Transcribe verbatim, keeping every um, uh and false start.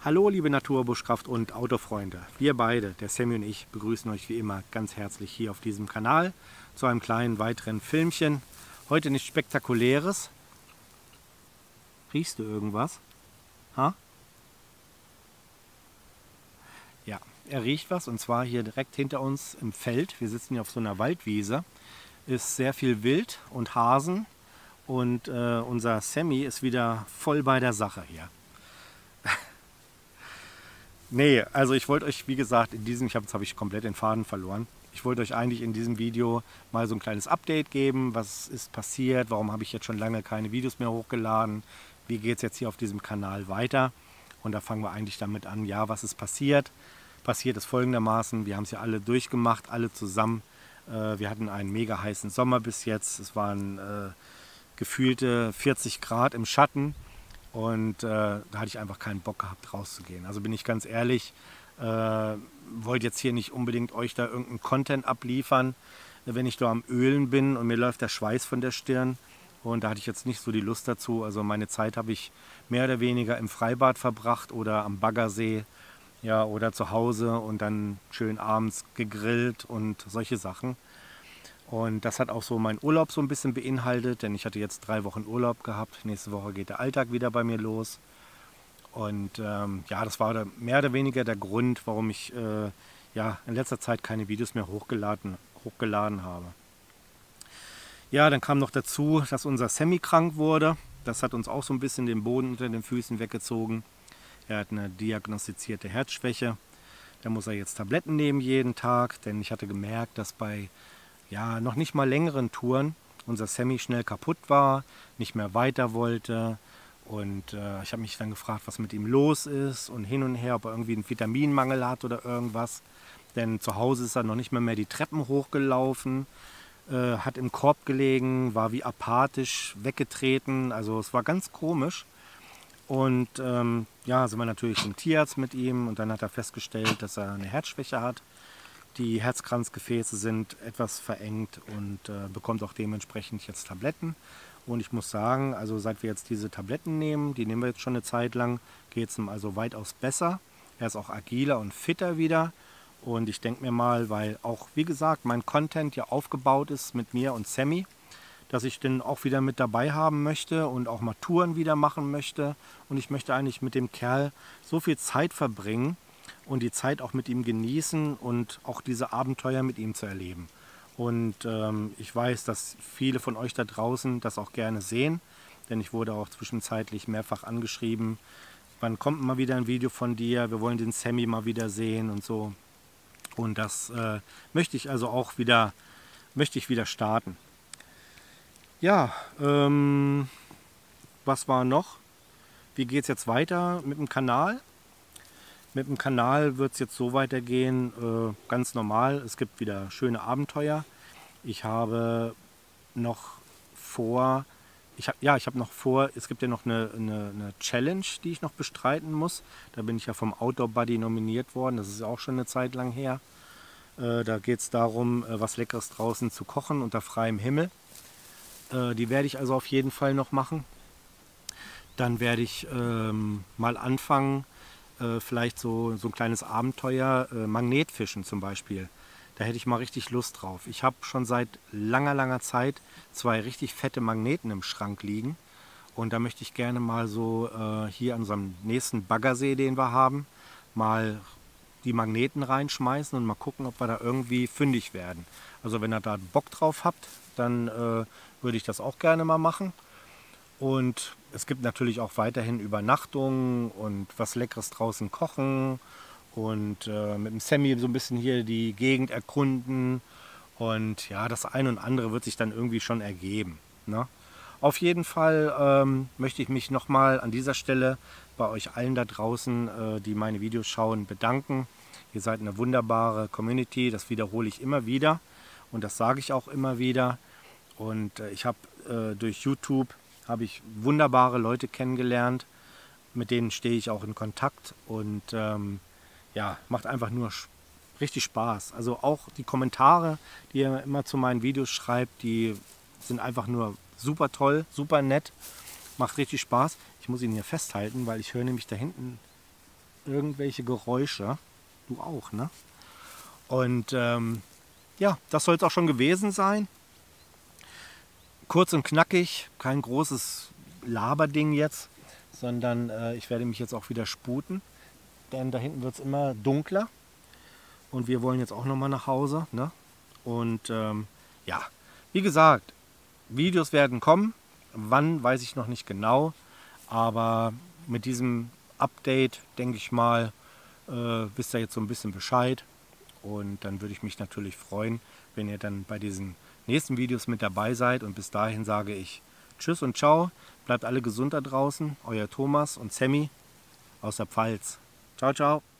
Hallo liebe Natur, Buschkraft und Autofreunde. Wir beide, der Sammy und ich, begrüßen euch wie immer ganz herzlich hier auf diesem Kanal zu einem kleinen weiteren Filmchen. Heute nichts Spektakuläres. Riechst du irgendwas? Ha? Ja, er riecht was, und zwar hier direkt hinter uns im Feld. Wir sitzen hier auf so einer Waldwiese. Ist sehr viel Wild und Hasen, und äh, unser Sammy ist wieder voll bei der Sache hier. Nee, also ich wollte euch, wie gesagt, in diesem, ich habe jetzt habe ich komplett den Faden verloren. Ich wollte euch eigentlich in diesem Video mal so ein kleines Update geben, was ist passiert, warum habe ich jetzt schon lange keine Videos mehr hochgeladen, wie geht es jetzt hier auf diesem Kanal weiter. Und da fangen wir eigentlich damit an, ja, was ist passiert. Passiert ist folgendermaßen, wir haben es ja alle durchgemacht, alle zusammen. Äh, wir hatten einen mega heißen Sommer bis jetzt, es waren äh, gefühlte vierzig Grad im Schatten. Und äh, da hatte ich einfach keinen Bock gehabt, rauszugehen. Also bin ich ganz ehrlich, äh, wollte jetzt hier nicht unbedingt euch da irgendeinen Content abliefern, wenn ich da am Ölen bin und mir läuft der Schweiß von der Stirn. Und da hatte ich jetzt nicht so die Lust dazu. Also meine Zeit habe ich mehr oder weniger im Freibad verbracht oder am Baggersee, ja, oder zu Hause und dann schön abends gegrillt und solche Sachen. Und das hat auch so meinen Urlaub so ein bisschen beinhaltet, denn ich hatte jetzt drei Wochen Urlaub gehabt. Nächste Woche geht der Alltag wieder bei mir los. Und ähm, ja, das war da mehr oder weniger der Grund, warum ich äh, ja, in letzter Zeit keine Videos mehr hochgeladen, hochgeladen habe. Ja, dann kam noch dazu, dass unser Sammy krank wurde. Das hat uns auch so ein bisschen den Boden unter den Füßen weggezogen. Er hat eine diagnostizierte Herzschwäche. Da muss er jetzt Tabletten nehmen jeden Tag, denn ich hatte gemerkt, dass bei ja, noch nicht mal längeren Touren unser Sammy schnell kaputt war, nicht mehr weiter wollte, und äh, ich habe mich dann gefragt, was mit ihm los ist und hin und her, ob er irgendwie einen Vitaminmangel hat oder irgendwas, denn zu Hause ist er noch nicht mehr, mehr die Treppen hochgelaufen, äh, hat im Korb gelegen, war wie apathisch weggetreten, also es war ganz komisch. Und ähm, ja, sind wir natürlich zum Tierarzt mit ihm, und dann hat er festgestellt, dass er eine Herzschwäche hat. Die Herzkranzgefäße sind etwas verengt und äh, bekommt auch dementsprechend jetzt Tabletten. Und ich muss sagen, also seit wir jetzt diese Tabletten nehmen, die nehmen wir jetzt schon eine Zeit lang, geht es ihm also weitaus besser. Er ist auch agiler und fitter wieder. Und ich denke mir mal, weil auch, wie gesagt, mein Content ja aufgebaut ist mit mir und Sammy, dass ich den auch wieder mit dabei haben möchte und auch mal Touren wieder machen möchte. Und ich möchte eigentlich mit dem Kerl so viel Zeit verbringen und die Zeit auch mit ihm genießen und auch diese Abenteuer mit ihm zu erleben. Und ähm, ich weiß, dass viele von euch da draußen das auch gerne sehen, denn ich wurde auch zwischenzeitlich mehrfach angeschrieben, wann kommt mal wieder ein Video von dir, wir wollen den Sammy mal wieder sehen und so. Und das äh, möchte ich also auch wieder, möchte ich wieder starten. Ja, ähm, was war noch? Wie geht es jetzt weiter mit dem Kanal? Mit dem Kanal wird es jetzt so weitergehen, äh, ganz normal. Es gibt wieder schöne Abenteuer. Ich habe noch vor, ich hab, ja, ich habe noch vor, es gibt ja noch eine, eine, eine Challenge, die ich noch bestreiten muss. Da bin ich ja vom Outdoor Buddy nominiert worden, das ist auch schon eine Zeit lang her. Äh, da geht es darum, äh, was Leckeres draußen zu kochen unter freiem Himmel. Äh, die werde ich also auf jeden Fall noch machen. Dann werde ich ähm, mal anfangen, Äh, vielleicht so, so ein kleines Abenteuer, äh, Magnetfischen zum Beispiel. Da hätte ich mal richtig Lust drauf. Ich habe schon seit langer, langer Zeit zwei richtig fette Magneten im Schrank liegen. Und da möchte ich gerne mal so äh, hier an unserem nächsten Baggersee, den wir haben, mal die Magneten reinschmeißen und mal gucken, ob wir da irgendwie fündig werden. Also wenn ihr da Bock drauf habt, dann äh, würde ich das auch gerne mal machen. Und es gibt natürlich auch weiterhin Übernachtungen und was Leckeres draußen kochen und äh, mit dem Sammy so ein bisschen hier die Gegend erkunden. Und ja, das eine und andere wird sich dann irgendwie schon ergeben, ne? Auf jeden Fall ähm, möchte ich mich nochmal an dieser Stelle bei euch allen da draußen, äh, die meine Videos schauen, bedanken. Ihr seid eine wunderbare Community, das wiederhole ich immer wieder und das sage ich auch immer wieder. Und äh, ich habe äh, durch YouTube habe ich wunderbare Leute kennengelernt, mit denen stehe ich auch in Kontakt, und ähm, ja, macht einfach nur richtig Spaß. Also auch die Kommentare, die ihr immer zu meinen Videos schreibt, die sind einfach nur super toll, super nett, macht richtig Spaß. Ich muss ihn hier festhalten, weil ich höre nämlich da hinten irgendwelche Geräusche. Du auch, ne? Und ähm, ja, das soll es auch schon gewesen sein. Kurz und knackig, kein großes Laberding jetzt, sondern äh, ich werde mich jetzt auch wieder sputen, denn da hinten wird es immer dunkler und wir wollen jetzt auch noch mal nach Hause, ne? Und ähm, ja, wie gesagt, Videos werden kommen, wann weiß ich noch nicht genau, aber mit diesem Update, denke ich mal, äh, wisst ihr jetzt so ein bisschen Bescheid. Und dann würde ich mich natürlich freuen, wenn ihr dann bei diesen nächsten Videos mit dabei seid. Und bis dahin sage ich Tschüss und Ciao. Bleibt alle gesund da draußen. Euer Thomas und Sammy aus der Pfalz. Ciao, ciao.